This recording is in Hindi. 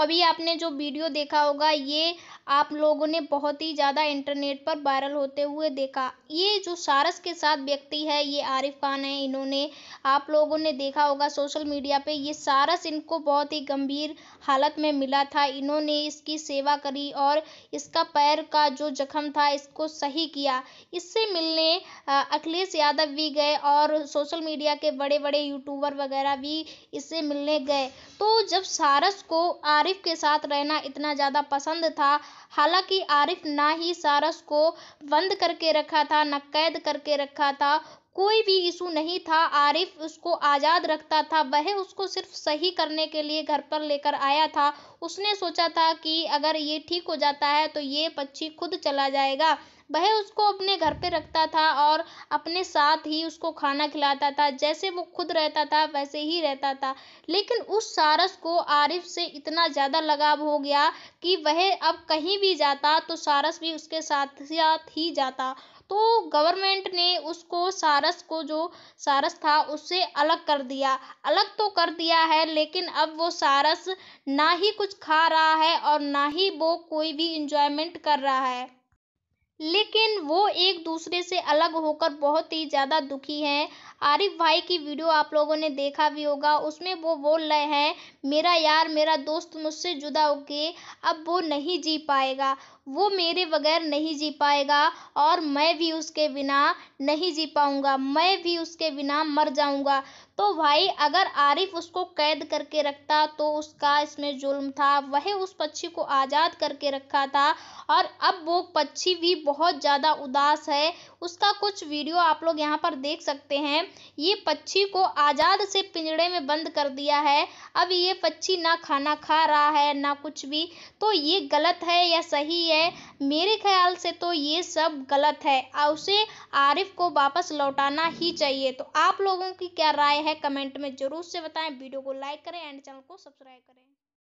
अभी आपने जो वीडियो देखा होगा, ये आप लोगों ने बहुत ही ज़्यादा इंटरनेट पर वायरल होते हुए देखा। ये जो सारस के साथ व्यक्ति है, ये आरिफ खान है। इन्होंने, आप लोगों ने देखा होगा सोशल मीडिया पे, ये सारस इनको बहुत ही गंभीर हालत में मिला था। इन्होंने इसकी सेवा करी और इसका पैर का जो जख्म था, इसको सही किया। इससे मिलने अखिलेश यादव भी गए और सोशल मीडिया के बड़े-बड़े यूट्यूबर वगैरह भी इससे मिलने गए। तो जब सारस को आरिफ के साथ रहना इतना ज़्यादा पसंद था, हालाँकि आरिफ ना ही सारस को बंद करके रखा था, ना कैद करके रखा था, कोई भी इश्यू नहीं था, आरिफ उसको आज़ाद रखता था। वह उसको सिर्फ़ सही करने के लिए घर पर लेकर आया था। उसने सोचा था कि अगर ये ठीक हो जाता है, तो ये पक्षी खुद चला जाएगा। वह उसको अपने घर पे रखता था और अपने साथ ही उसको खाना खिलाता था। जैसे वो खुद रहता था, वैसे ही रहता था। लेकिन उस सारस को आरिफ से इतना ज़्यादा लगाव हो गया कि वह अब कहीं भी जाता, तो सारस भी उसके साथ-साथ ही जाता। तो गवर्नमेंट ने उसको, सारस को, जो सारस था, उससे अलग कर दिया। अलग तो कर दिया है, लेकिन अब वो सारस ना ही कुछ खा रहा है और ना ही वो कोई भी एन्जॉयमेंट कर रहा है। लेकिन वो एक-दूसरे से अलग होकर बहुत ही ज़्यादा दुखी हैं। आरिफ भाई की वीडियो आप लोगों ने देखा भी होगा, उसमें वो बोल रहे हैं, मेरा यार, मेरा दोस्त मुझसे जुदा होके अब वो नहीं जी पाएगा। वो मेरे बगैर नहीं जी पाएगा और मैं भी उसके बिना नहीं जी पाऊँगा। मैं भी उसके बिना मर जाऊँगा। तो भाई, अगर आरिफ उसको कैद करके रखता, तो उसका इसमें जुल्म था। वह उस पक्षी को आज़ाद करके रखा था और अब वो पक्षी भी बहुत ज़्यादा उदास है। उसका कुछ वीडियो आप लोग यहाँ पर देख सकते हैं। ये पक्षी को आज़ाद से पिंजड़े में बंद कर दिया है। अब ये पक्षी ना खाना खा रहा है, ना कुछ भी। तो ये गलत है या सही है? मेरे ख़्याल से तो ये सब गलत है। उसे, आरिफ को वापस लौटाना ही चाहिए। तो आप लोगों की क्या राय है? कमेंट में ज़रूर से बताएँ। वीडियो को लाइक करें एंड चैनल को सब्सक्राइब करें।